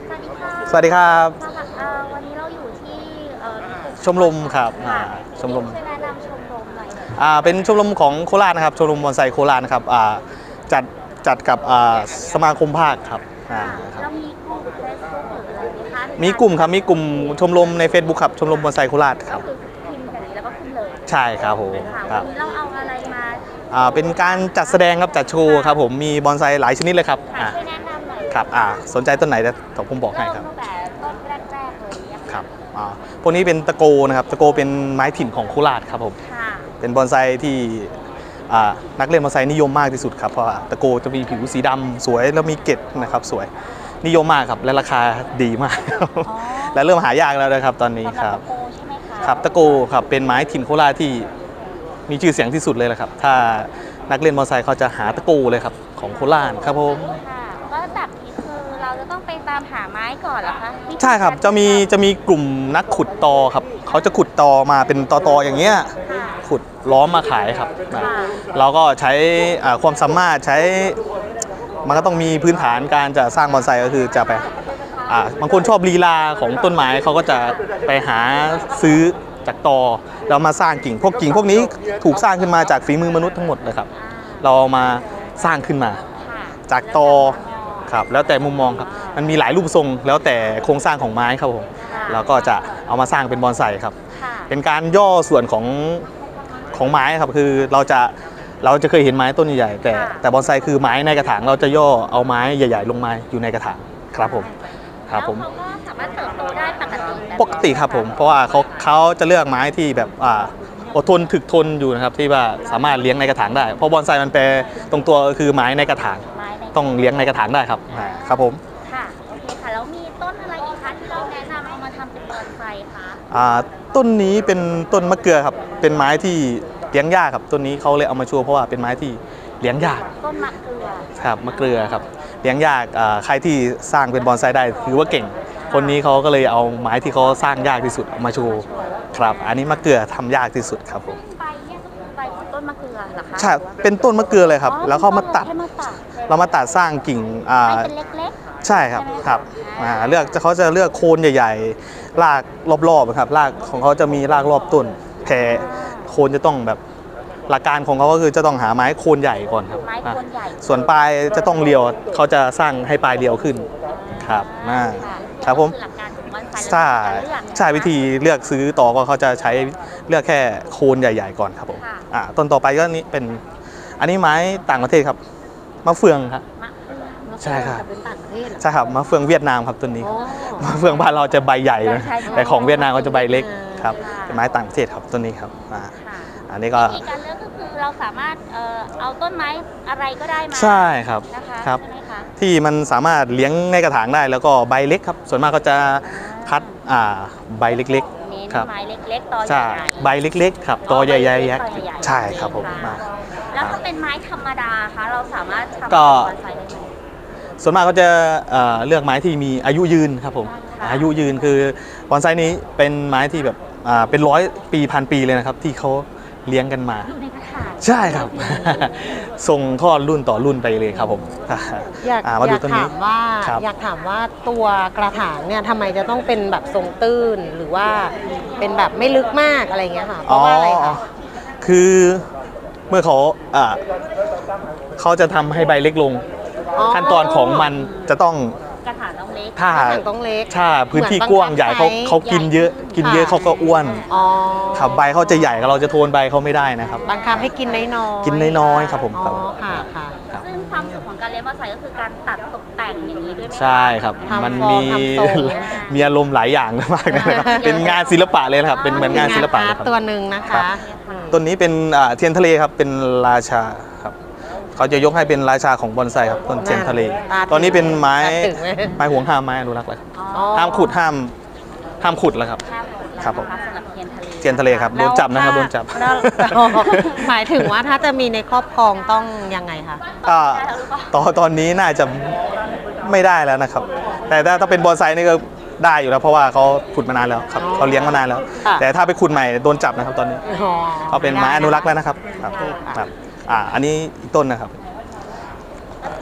สวัสดีครับวันนี้เราอยู่ที่ชมรมครับชมรมช่วยแนะนำชมรมหน่อยเป็นชมรมของโคราชนะครับชมรมบอนไซโคราชนะครับจัดจัดกับสมาคมภาคครับเรามีกลุ่มเฟซบุ๊กหรืออะไรไหมคะมีกลุ่มครับมีกลุ่มชมรมใน Facebook ครับชมรมบอนไซโคราชครับก็คือพิมพ์แบบนี้แล้วก็ขึ้นเลยใช่ครับผมควัรับนนี้เราเอาอะไรมาเป็นการจัดแสดงครับจัดโชว์ครับผมมีบอนไซหลายชนิดเลยครับช่วยแนะนำหน่อยครับสนใจต้นไหนเดี๋ยวผมบอกให้ครับตั้งแต่ต้นแรกๆเลยเนี่ยครับพวกนี้เป็นตะโกนะครับตะโกเป็นไม้ถิ่นของโคราชครับผมค่ะเป็นบอนไซที่นักเล่นบอนไซนิยมมากที่สุดครับเพราะตะโกจะมีผิวสีดำสวยแล้วมีเกล็ดนะครับสวยนิยมมากครับและราคาดีมากและเริ่มหายากแล้วนะครับตอนนี้ครับตะโกใช่ไหมคะครับตะโกครับเป็นไม้ถิ่นโคราชที่มีชื่อเสียงที่สุดเลยแหละครับถ้านักเล่นบอนไซเขาจะหาตะโกเลยครับของโคราชครับผมค่ะก็แบบนี้คือเราจะต้องไปตามหาไม้ก่อนเหรอคะใช่ครับจะมีกลุ่มนักขุดตอครับเขาจะขุดตอมาเป็นตออย่างเงี้ยขุดล้อมมาขายครับเราก็ใช้ความสามารถใช้มันก็ต้องมีพื้นฐานการจะสร้างบอนไซก็คือจะไปบางคนชอบลีลาของต้นไม้เขาก็จะไปหาซื้อจากตอแล้วมาสร้างกิ่งพวกนี้ถูกสร้างขึ้นมาจากฝีมือมนุษย์ทั้งหมดเลยครับเราเอามาสร้างขึ้นมาจากตอครับแล้วแต่มุมมองครับมันมีหลายรูปทรงแล้วแต่โครงสร้างของไม้ครับผมแล้วก็จะเอามาสร้างเป็นบอนไซครับเป็นการย่อส่วนของไม้ครับคือเราจะเคยเห็นไม้ต้นใหญ่ๆแต่บอนไซคือไม้ในกระถางเราจะย่อเอาไม้ใหญ่ๆลงมาอยู่ในกระถางครับผมครับผมเขาก็สามารถเติบโตได้ปกติครับผมเพราะว่าเขาจะเลือกไม้ที่แบบอดทนถึกทนอยู่นะครับที่ว่าสามารถเลี้ยงในกระถางได้เพราะบอนไซมันแปลตรงตัวก็คือไม้ในกระถางต้องเลี้ยงในกระถางได้ครับครับผมค่ะโอเคค่ะแล้วมีต้นอะไรอีกคะที่เราแนะนำเอามาทำเป็นบอนไซคะต้นนี้เป็นต้นมะเกลือครับเป็นไม้ที่เลี้ยงยากครับต้นนี้เขาเลยเอามาโชว์เพราะว่าเป็นไม้ที่เลี้ยงยากต้นมะเกลือครับมะเกลือครับเลี้ยงยากใครที่สร้างเป็นบอนไซได้ถือว่าเก่งคนนี้เขาก็เลยเอาไม้ที่เขาสร้างยากที่สุดเอามาโชว์ครับอันนี้มะเกลือทำยากที่สุดครับผมใบเนี่ยก็คือใบของต้นมะเกลือเหรอคะใช่เป็นต้นมะเกลือเลยครับแล้วเขามาตัดเรามาตัดสร้างกิ่งเป็นเล็กใช่ครับครับเขาจะเลือกโคนใหญ่ๆรากรอบๆครับรากของเขาจะมีรากรอบต้นแผ่โคนจะต้องแบบหลักการของเขาก็คือจะต้องหาไม้โคนใหญ่ก่อนครับส่วนปลายจะต้องเรียวเขาจะสร้างให้ปลายเรียวขึ้นครับครับผมใช่วิธีเลือกซื้อต่อก็เขาจะใช้เลือกแค่โคนใหญ่ๆก่อนครับผมต้นต่อไปก็นี้เป็นอันนี้ไม้ต่างประเทศครับมะเฟืองครับใช่ครับใช่ครับมะเฟืองเวียดนามครับต้นนี้มะเฟืองบ้านเราจะใบใหญ่นะแต่ของเวียดนามก็จะใบเล็กครับเป็นไม้ต่างประเทศครับต้นนี้ครับอันนี้ก็การเลือกก็คือเราสามารถเอาต้นไม้อะไรก็ได้มาใช่ครับครับที่มันสามารถเลี้ยงในกระถางได้แล้วก็ใบเล็กครับส่วนมากก็จะคัดใบเล็กๆครับไม้เล็กๆตอใหญ่ใบเล็กๆครับตอใหญ่ๆใช่ครับผมแล้วถ้าเป็นไม้ธรรมดาคะเราสามารถทำก็บอนไซได้ไหมส่วนมากก็จะเลือกไม้ที่มีอายุยืนครับผมอายุยืนคือบอนไซนี้เป็นไม้ที่แบบเป็น100 ปีพันปีเลยนะครับที่เขาเลี้ยงกันมาใช่ครับส่งทอดรุ่นต่อรุ่นไปเลยครับผมอยากถามว่าตัวกระถางเนี่ยทำไมจะต้องเป็นแบบทรงตื้นหรือว่าเป็นแบบไม่ลึกมากอะไรเงี้ยค่ะเพราะว่าอะไรคะคือเมื่อเขาจะทำให้ใบเล็กลงขั้นตอนของมันจะต้องกระถางต้องเล็กถ้าพื้นที่กว้างใหญ่เขากินเยอะเขาก็อ้วนครับใบเขาจะใหญ่เราจะโทนใบเขาไม่ได้นะครับบังคับให้กินน้อยครับผมค่ะซึ่งความสุขของการเลี้ยงบอนไซก็คือการตัดตกแต่งอย่างนี้ด้วยใช่ครับมันมีอารมณ์หลายอย่างมากนะครับเป็นงานศิลปะเลยครับเป็นเหมือนงานศิลปะตัวหนึ่งนะคะต้นนี้เป็นเทียนทะเลครับเป็นราชาครับเขาจะยกให้เป็นราชาของบอนไซครับต้นเทียนทะเลตอนนี้เป็นไม้ห่วงห้ามไม้อนุรักษ์เลยห้ามขุดห้ามขุดแล้วครับครับผมเทียนทะเลครับโดนจับนะครับโดนจับหมายถึงว่าถ้าจะมีในครอบครองต้องยังไงคะตอนนี้น่าจะไม่ได้แล้วนะครับแต่ถ้าเป็นบอนไซนี่ก็ได้อยู่แล้วเพราะว่าเขาขุดมานานแล้วครับเขาเลี้ยงมานานแล้วแต่ถ้าไปขุดใหม่โดนจับนะครับตอนนี้เขาเป็นไม้อนุรักษ์แล้วนะครับครับอันนี้อีกต้นนะครับ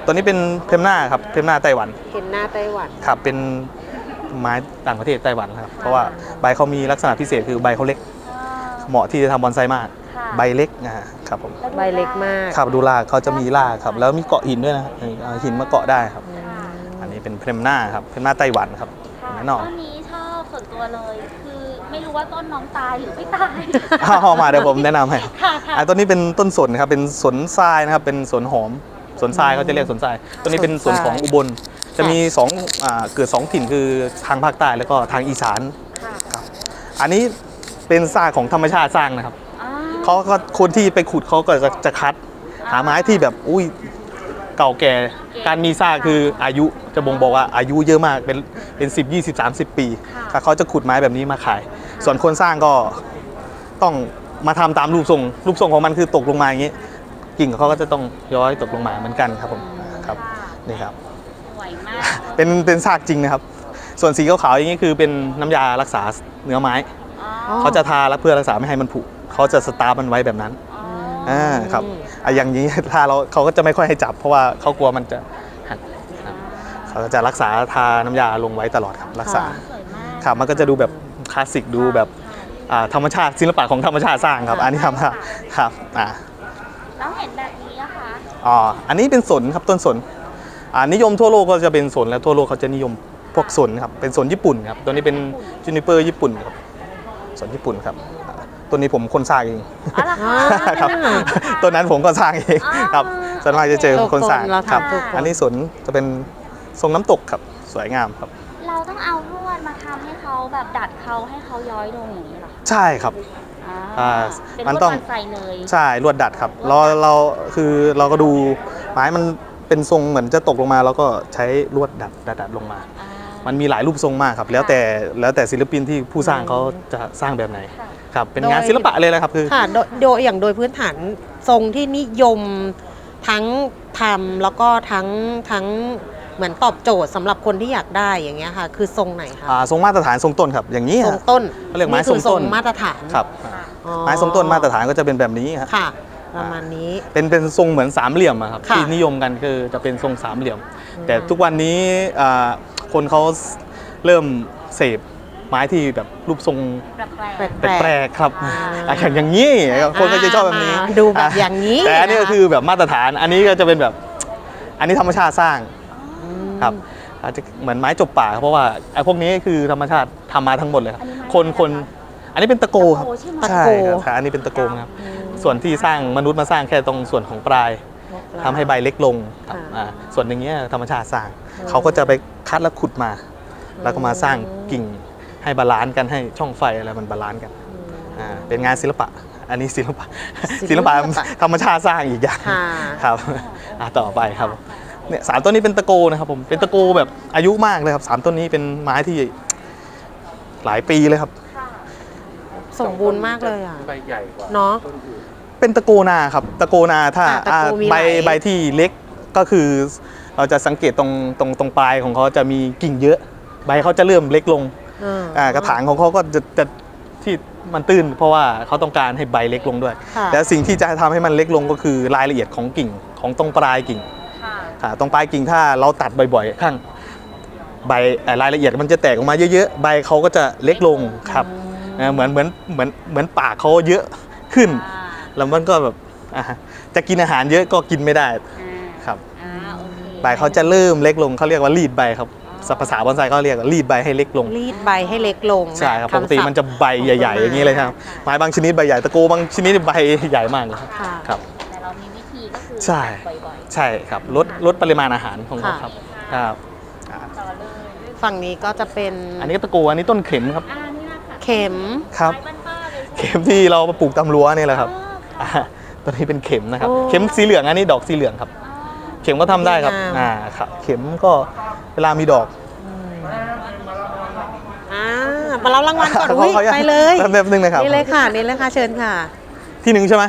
ตัวนี้เป็นเพมหน้าครับเพมหน้าไต้หวันเห็นหน้าไต้หวันครับเป็นไม้ต่างประเทศไต้หวันครับเพราะว่าใบเขามีลักษณะพิเศษคือใบเขาเล็กเหมาะที่จะทำบอนไซมากใบเล็กครับผมใบเล็กมากครับดูรากเขาจะมีรากครับแล้วมีเกาะหินด้วยนะเอาหินมาเกาะได้ครับอันนี้เป็นเพมหน้าครับเพมหน้าไต้หวันครับแน่นอนต้นนี้ชอบส่วนตัวเลยคือไม่รู้ว่าต้นน้องตายหรือไม่ตายเอามาเดี๋ยวผมแนะนำให้ค่ะค่ะต้นนี้เป็นต้นสนครับเป็นสนทรายนะครับเป็นสนหอมสนทรายเขาจะเรียกสนทรายต้นนี้เป็นสนของอุบลจะมีเกิด2ถิ่นคือทางภาคใต้แล้วก็ทางอีสานครับอันนี้เป็นซากของธรรมชาติสร้างนะครับเขาก็คนที่ไปขุดเขาก็จะคัดหาไม้ที่แบบอุ้ยเก่าแก่การมีซากคืออายุจะบ่งบอกว่าอายุเยอะมากเป็น10 20 30 ปีเขาจะขุดไม้แบบนี้มาขาย ส่วนคนสร้างก็ต้องมาทำตามรูปทรงของมันคือตกลงมาอย่างนี้กิ่งของเขาก็จะต้องย้อยตกลงมาเหมือนกันครับผมครับนี่ครับสวยมากเป็นซากจริงนะครับ ส่วนสีขาวๆอย่างนี้คือเป็นน้ำยารักษาเนื้อไม้เขาจะทาแล้วเพื่อรักษาไม่ให้มันผุเขาจะสตาร์ฟมันไว้แบบนั้นครับอย่างนี้ทาเขาก็จะไม่ค่อยให้จับเพราะว่าเขากลัวมันจะหักเขาจะรักษาทาน้ำยาลงไว้ตลอดครับรักษาครับมันก็จะดูแบบคลาสสิกดูแบบธรรมชาติศิลปะของธรรมชาติสร้างครับอันนี้ทำครับแล้วเห็นแบบนี้อะคะอันนี้เป็นสนครับต้นสนนิยมทั่วโลกก็จะเป็นสนและทั่วโลกเขาจะนิยมพวกสนครับเป็นสนญี่ปุ่นครับตัวนี้เป็นจูนิเปอร์ญี่ปุ่นครับสนญี่ปุ่นครับตัวนี้ผมคนสร้างเองครับตัวนั้นผมก็สร้างเองครับส่วนมากจะเจอคนสร้างครับอันนี้สนจะเป็นทรงน้ำตกครับสวยงามครับเราต้องเอาลวดมาทำให้เขาแบบดัดเขาให้เขาย้อยลงอย่างนี้หรอใช่ครับมันต้องใส่เลยใช่ลวดดัดครับเราคือเราก็ดูไม้มันเป็นทรงเหมือนจะตกลงมาแล้วก็ใช้ลวดดัดลงมามันมีหลายรูปทรงมากครับแล้วแต่ศิลปินที่ผู้สร้างเขาจะสร้างแบบไหนครับเป็นงานศิลปะเลยนะครับคือค่ะโดยพื้นฐานทรงที่นิยมทั้งทำแล้วก็ทั้งเหมือนตอบโจทย์สำหรับคนที่อยากได้อย่างเงี้ยค่ะคือทรงไหนคะทรงมาตรฐานทรงต้นครับอย่างนี้ทรงต้นเขาเรียกไม้ทรงต้นมาตรฐานครับไม้ทรงต้นมาตรฐานก็จะเป็นแบบนี้ครับค่ะประมาณนี้เป็นทรงเหมือนสามเหลี่ยมครับที่นิยมกันคือจะเป็นทรงสามเหลี่ยมแต่ทุกวันนี้คนเขาเริ่มเสพไม้ที่แบบรูปทรงแปลกๆครับอย่างนี้คนก็จะชอบแบบนี้ดูแบบอย่างนี้แต่อันนี้ก็คือแบบมาตรฐานอันนี้ก็จะเป็นแบบอันนี้ธรรมชาติสร้างครับอาจจะเหมือนไม้จบป่าเพราะว่าไอ้พวกนี้คือธรรมชาติทำมาทั้งหมดเลยครับคนอันนี้เป็นตะโกครับใช่ครับอันนี้เป็นตะโกครับส่วนที่สร้างมนุษย์มาสร้างแค่ตรงส่วนของปลายทำให้ใบเล็กลงครับส่วนอย่างเงี้ยธรรมชาติสร้างเขาก็จะไปคัดแล้วขุดมาแล้วก็มาสร้างกิ่งให้บาลานซ์กันให้ช่องไฟอะไรมันบาลานซ์กันเป็นงานศิลปะอันนี้ศิลปะธรรมชาติสร้างอีกอย่างครับต่อไปครับเนี่ย3ต้นนี้เป็นตะโกนะครับผมเป็นตะโกแบบอายุมากเลยครับ3ต้นนี้เป็นไม้ที่หลายปีเลยครับสมบูรณ์มากเลยอ่ะใบใหญ่กว่าเนาะเป็นตะโกนาครับตะโกนาถ้าใบที่เล็กก็คือเราจะสังเกตตรงปลายของเขาจะมีกิ่งเยอะใบเขาจะเริ่มเล็กลงกระถางของเขาก็จะที่มันตื้นเพราะว่าเขาต้องการให้ใบเล็กลงด้วยแต่สิ่งที่จะทำให้มันเล็กลงก็คือรายละเอียดของกิ่งของตรงปลายกิ่งตรงปลายกิ่งถ้าเราตัดบ่อยๆข้างใบรายละเอียดมันจะแตกออกมาเยอะๆใบเขาก็จะเล็กลงครับเหมือนปากเขาเยอะขึ้นแล้วมันก็แบบจะกินอาหารเยอะก็กินไม่ได้ครับใบเขาจะเริ่มเล็กลงเขาเรียกว่ารีดใบครับภาษาบอนไซเขาเรียกรีดใบให้เล็กลงรีดใบให้เล็กลงใช่ครับปกติมันจะใบใหญ่ๆอย่างนี้เลยครับไม้บางชนิดใบใหญ่ตะโกบางชนิดใบใหญ่มากเลยครับแต่เรามีวิธีก็คือใช่ครับลดปริมาณอาหารของเขาครับฝั่งนี้ก็จะเป็นอันนี้ตะโกอันนี้ต้นเข็มครับเข็มครับเข็มที่เราปลูกตามรั้วนี่แหละครับตัวนี้เป็นเข็มนะครับเข็มสีเหลืองอันนี้ดอกสีเหลืองครับเข็มก็ทำได้ครับครับเข็มก็เวลามีดอกมารับรางวัลก่อนไปเลยแบบนึงนะครับนี่เลยค่ะเชิญค่ะที่1ใช่ไหม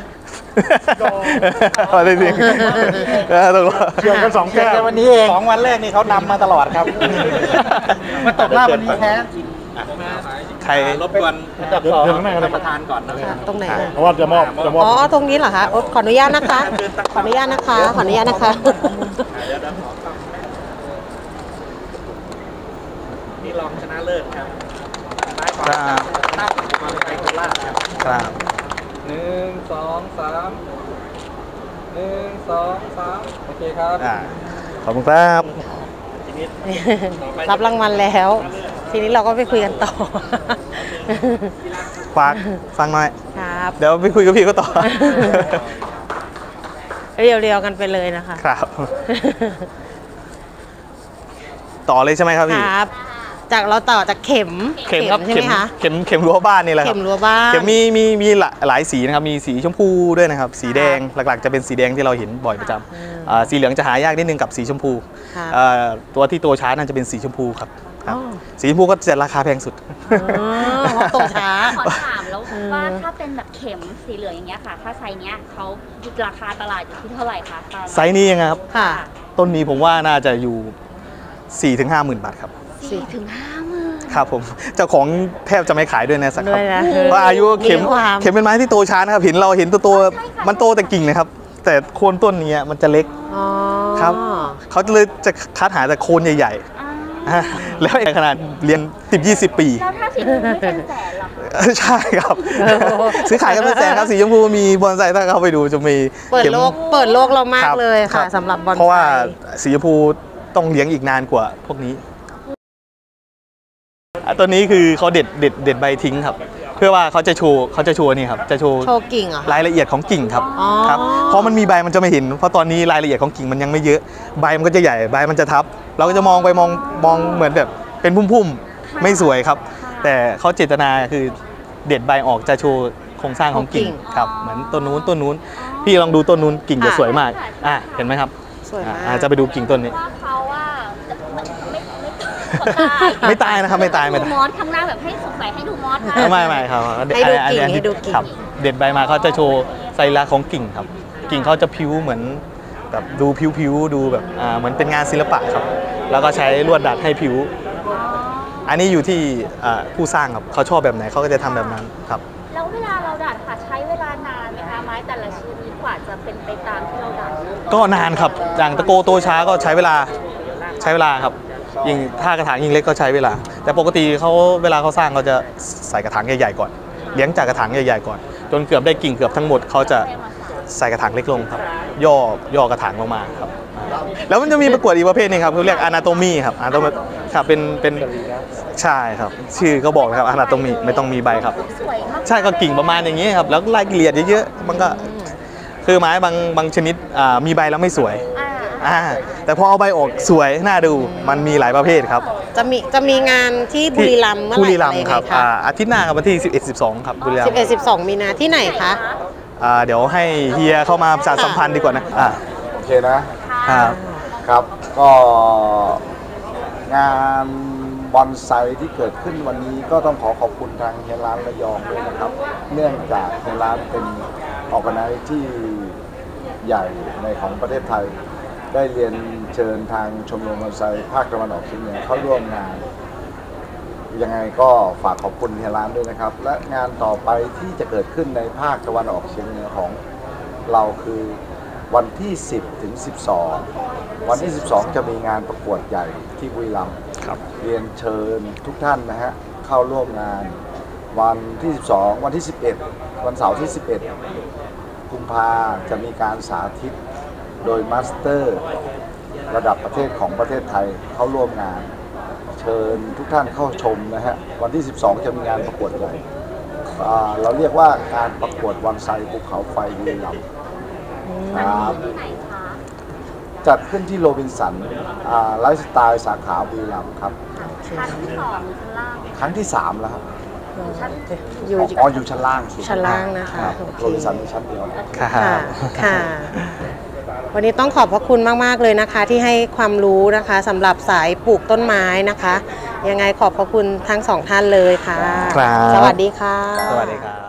อะไรดีตกลงเชียร์กัน2แก้ววันนี้เอง2วันแรกนี่เขานำมาตลอดครับมาตกหน้าวันนี้แพ้ใครรบกวนจับต่อประธานก่อนนะครับตรงไหนเพราะว่าจะมอบอ๋อตรงนี้เหรอคะขออนุญาตนะคะนี่รองชนะเลิศครับครับหน้ามาไทยโคราชครับครับ 1 2 3 1 2 3โอเคครับขอบคุณครับรับรางวัลแล้ว ทีนี้เราก็ไปคุยกันต่อฟังหน่อยครับเดี๋ยวไปคุยกับพี่ก็ต่อเรียวๆกันไปเลยนะคะครับ ต่อเลยใช่ไหมครับพี่ครับ จากเราต่อจากเข็มเข็มครับใช่ไหมคะเข็มรั้วบ้านนี่แหละคเข็รับมรั้วบ้านเข็มมีหลายสีนะครับ มีสีชมพูด้วยนะครับ สีแดงหลักๆจะเป็นสีแดงที่เราเห็นบ่อยประจำสีเหลืองจะหายากนิดนึงกับสีชมพูครับตัวที่โตช้าน่าจะเป็นสีชมพูครับครับอ๋อสีชมพูก็จะราคาแพงสุดเพราะโตช้าขอถามแล้วว่าถ้าเป็นแบบเข็มสีเหลืองอย่างเงี้ยค่ะ ถ้าไซส์เนี้ยเขาราคาตลาดอยู่ที่เท่าไหร่คะประมาณไซส์นี้ยังไงครับค่ะต้นนี้ผมว่าน่าจะอยู่ 4-50,000 บาทครับ 4-50,000 ครับผมเจ้าของแทบจะไม่ขายด้วยนะสักคด้รัวยนะเพราะอายุเข็มความเป็นไม้ที่โตช้านะครับเห็นเราเห็นตัวมันโตแต่กิ่งนะครับ แต่โคนต้นนี้มันจะเล็กอ๋อครับ เขาเลยจะคัดหาแต่โคนใหญ่อ่าๆแล้วขนาดเรียน10-20 ปีแล้วถ้าสีชมพูไม่เป็นแสนเหรอคะใช่ครับ ซื้อขายกันเป็นแสนครับสีชมพูมีบอนไซถ้าเข้าไปดูจะมีเปิดข็มโลกเรามากครับเลยครัค่ะบสำหรับบอนไซเพราะว่าสีชมพูต้องเลี้ยงอีกนานกว่าพวกนี้ตัวนี้คือเขาเด็ดใบทิ้งครับ เพื่อว่าเขาจะโชว์นี่ครับจะโชว์โชว์กิ่งเหรอคะรายละเอียดของกิ่งครับอ๋อครับเพราะมันมีใบมันจะไม่เห็นเพราะตอนนี้รายละเอียดของกิ่งมันยังไม่เยอะใบมันก็จะใหญ่ใบมันจะทับ เราก็จะมองไปมองเหมือนแบบเป็นพุ่มๆไม่สวยครับ แต่เขาเจตนาคือเด็ดใบออกจะโชว์โครงสร้างของกิ่งครับเหมือนต้นนู้นพี่ลองดูต้นนู้นกิ่งจะสวยมากเห็นไหมครับสวยมากจะไปดูกิ่งต้นนี้ว่าเขาว่าไม่ตายนะครับไม่ตายดูมอสข้างหน้าแบบให้สงสัยให้ดูมอสนะไม่ครับให้ดูกิ่งอันนี้ให้ดูกิ่งครับเด็ดใบมาเขาจะโชว์ไซรักของกิ่งครับ กิ่งเขาจะพิ้วเหมือนแบบดูพิ้วดูแบบเหมือนเป็นงานศิลปะครับ แล้วก็ใช้ลวดดัดให้พิ้ว อันนี้อยู่ที่ผู้สร้างครับเขาชอบแบบไหนเขาก็จะทำแบบนั้นครับแล้วเวลาเราดัดค่ะใช้เวลานานไหมคะไม้แต่ละชนิดกว่าจะเป็นไปตามที่เราดัดก็นานครับอย่างตะโกโตช้าก็ใช้เวลาครับยิ่งถ้ากระถางยิ่งเล็กก็ใช้เวลา แต่ปกติเขาเวลาเขาสร้างเขาจะใส่กระถางใหญ่ๆก่อนเลี้ยงจากกระถางใหญ่ๆก่อนจนเกือบได้กิ่งเกือบทั้งหมดเขาจะใส่กระถางเล็กลงครับย่อกระถางลงมาครับแล้วมันจะมีประกวดอีกประเภทนึงครับเขาเรียกอนาโตมีครับครับเป็นใช่ครับชื่อก็บอกนะครับอนาโตมีไม่ต้องมีใบครับสวยมากใช่ก็กิ่งประมาณอย่างนี้ครับแล้วรายละเอียดเยอะๆมันก็คือไม้บางชนิดมีใบแล้วไม่สวยแต่พอเอาใบออกสวยน่าดูมันมีหลายประเภทครับจะมีงานที่บุรีรัมย์เมื่อไหบุร่รีรัมย์ครับอะไรยังไงคะอาทิตย์หน้าครับวันที่ 11-12 ครับบุรีรัมย์ 11-12 มีนาที่ไหนคะเดี๋ยวให้เฮียเข้ามาประชาสัมพันธ์ดีกว่านะโอเคนะครับ ครับก็งานบอนไซที่เกิดขึ้นวันนี้ก็ต้องขอบคุณทางเฮียร้านระยองด้วยนะครับ เนื่องจากเฮียร้านเป็นออร์แกไนซ์ที่ใหญ่ในของประเทศไทย ได้เรียนเชิญทางชมรมบอนไซภาคตะวันออกเฉียงเหนือเข้าร่วมงานยังไงก็ฝากขอบคุณเฮียร้านด้วยนะครับและงานต่อไปที่จะเกิดขึ้นในภาคตะวันออกเฉียงเหนือของเราคือวันที่ 10 ถึง 12 วันที่ 12 จะมีงานประกวดใหญ่ที่บุรีรัมย์เรียนเชิญทุกท่านนะฮะเข้าร่วมงานวันที่ 12 วันที่ 11 วันเสาร์ที่ 11 กุมภาจะมีการสาธิตโดยมาสเตอร์ระดับประเทศของประเทศไทยเข้าร่วมงานเชิญทุกท่านเข้าชมนะฮะวันที่ 12 จะมีงานประกวดใหญ่เราเรียกว่าการประกวดวันไซภูเขาไฟบุรีรัมย์ครับจัดขึ้นที่โรบินสันไลฟ์สไตล์สาขาบุรีรัมย์ครับชั้นที่ 2 ชั้นล่างครั้งที่ 3 แล้วครับอยู่อยู่ชั้นล่างสุดชั้นล่างนะคะโรบินสันมีชั้นเดียวค่ะ วันนี้ต้องขอบพระคุณมากๆเลยนะคะ ที่ให้ความรู้นะคะสำหรับสายปลูกต้นไม้นะคะ ยังไงขอบพระคุณทั้งสองท่านเลยค่ะครับสวัสดีค่ะสวัสดีครับ